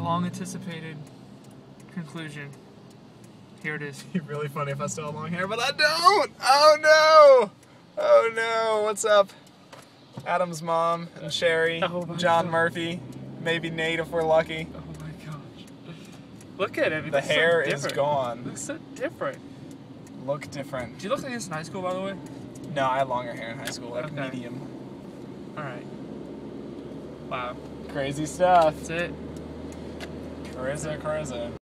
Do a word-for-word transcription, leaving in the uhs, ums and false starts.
long anticipated conclusion. Here it is. It'd be really funny if I still had long hair, but I don't! Oh no! Oh no, what's up? Adam's mom and Sherry, Oh John God. Murphy, maybe Nate if we're lucky. Oh my gosh. Look at it. It The looks so hair is different. gone. It looks so different. Look different. Do you look like this in high school, by the way? No, I had longer hair in high school, like Okay. medium. Alright. Wow. Crazy stuff. That's it. Carissa, Carissa.